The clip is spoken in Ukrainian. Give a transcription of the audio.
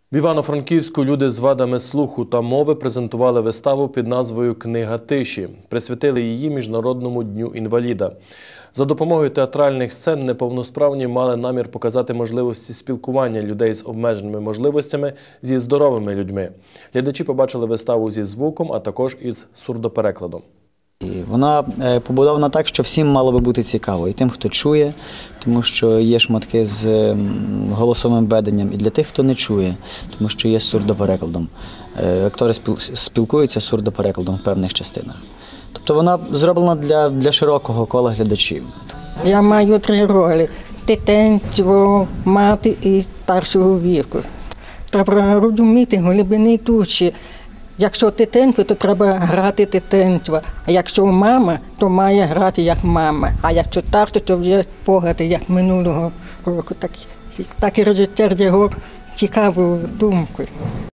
В Івано-Франківську люди з вадами слуху та мови презентували виставу під назвою «Книга тиші». Присвятили її Міжнародному дню інваліда. За допомогою театральних сцен неповносправні мали намір показати можливості спілкування людей з обмеженими можливостями зі здоровими людьми. Глядачі побачили виставу зі звуком, а також із сурдоперекладом. Вона побудована так, що всім мало би бути цікаво. І тим, хто чує, тому що є шматки з голосовим веденням, і для тих, хто не чує, тому що є з сурдоперекладом. Актори спілкуються з сурдоперекладом в певних частинах. Тобто вона зроблена для широкого кола глядачів. Я маю 3 ролі – дитинство, мати і старшого віку. Треба розуміти глибини душі. Якщо дитинство, то треба грати дитинство, а якщо мама, то має грати як мама, а якщо старше, то вже погляди як минулого року. Так і режисер його цікавою думкою.